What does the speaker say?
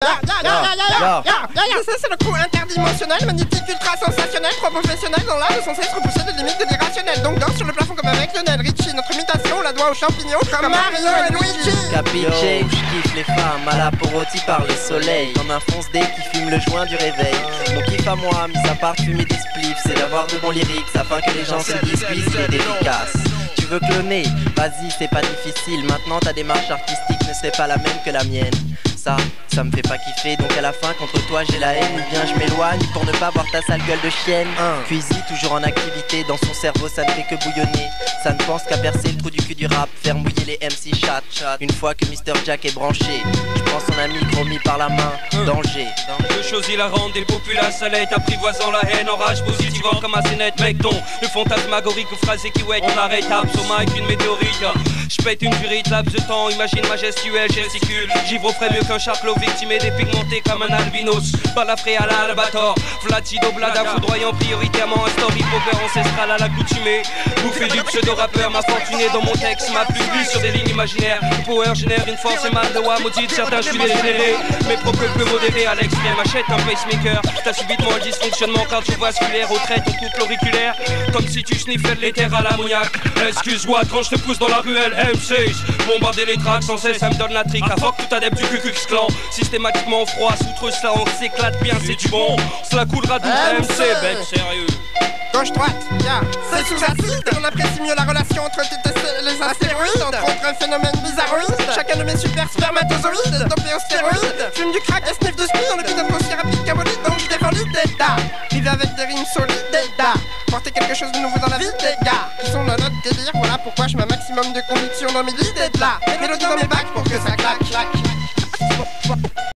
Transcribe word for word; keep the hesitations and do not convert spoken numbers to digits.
Ça c'est le crew interdimensionnel, magnétique, ultra sensationnel, trop professionnel dans l'art de sans cesse repousser des limites de l'irrationnel. Donc danse sur le plafond comme avec Lionel Richie. Notre imitation, on la doit aux champignons comme Mario et Luigi. Capiche, je kiffe les femmes à la Porotti par le soleil. Comme un fonce-dé qui fume le joint du réveil. Mon kiff à moi, mis à part fumer des spliffs, c'est d'avoir de bons lyrics afin que les gens se disent oui, c'est efficace. Tu veux cloner, vas-y c'est pas difficile. Maintenant ta démarche artistique ne c'est pas la même que la mienne. Ça, ça me fait pas kiffer, donc à la fin contre toi j'ai la haine. Ou bien je m'éloigne pour ne pas voir ta sale gueule de chienne. uh. Cuisy toujours en activité, dans son cerveau ça ne fait que bouillonner. Ça ne pense qu'à percer le trou du cul du rap, faire mouiller les M C chat. Une fois que Mister Jack est branché, je prends son ami promis par la main. uh. Danger, danger. De choses hilarantes, des populaces à l'aide, apprivoisant la haine, enrage positivant comme un scénette. Mec ton, le fantasmagorique ou phrasé qui wait, on arrête, tape au mic une météorite. J'pète une jurite, laps de temps, imagine majestuelle, gesticule. Givre ferait mieux qu'un charclot victimé, dépigmenté comme un albinos. Balafré à l'albator, Vlatido blada, foudroyant prioritairement un story poker ancestral à l'accoutumée. Bouffé du pseudo-rappeur, m'a fortuné dans mon texte, m'a plus bu sur des lignes imaginaires. Le power génère une force et mal de wa maudite, certains je suis dégénéré. Mes propres peu modérés à l'extrême, achète un pacemaker. T'as subitement le dysfonctionnement cardiovasculaire, au trait ton couple auriculaire. Comme si tu sniffais de l'éther à l'ammoniac. Excuse-moi quand je te pousse dans la ruelle M six. Bombarder les tracks sans cesse, ça me donne la trique. La fuck tout adepte du Ku Klux Klan. Systématiquement froid, soutre ça, on s'éclate bien, c'est du bon. Cela coulera d'où M C, bec sérieux. Gauche-droite, yeah. C'est sous acide. On apprécie mieux la relation entre T T C et les astéroïdes. Entre autres un phénomène bizarroïde. Chacun de mes super spermatozoïdes dopés aux stéroïdes. Fume du crack et sniff de speed. On écoute un peu aussi rapide qu'un bolide. Donc je défends l'idée d'A. Vivez avec des rimes solides d'A. Portez quelque chose de nouveau dans la vie des gars qui sont dans notre délire. Voilà pourquoi je mets un maximum de conviction dans mes idées de là. Mélodie dans mes bacs pour que ça claque, claque.